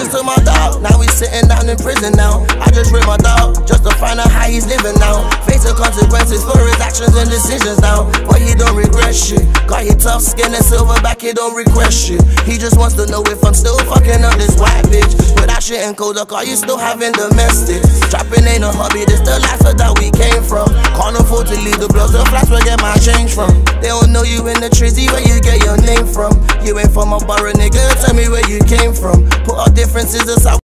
to my dog. Now he's sitting down in prison now. I just ripped my dog just to find out how he's living now. Face the consequences for his actions and decisions now. But he don't regret shit. Got his tough skin and silverback, he don't request shit. He just wants to know if I'm still fucking up this white bitch. But that shit and kodak, are you still having domestic? Trapping ain't a hobby, this the life that we came from. Can't afford to leave the bloods, the flats where get my change from. They don't know you in the trizzy, where you get your name from. You ain't from a borough, nigga, tell me where you came from. Put our differences aside.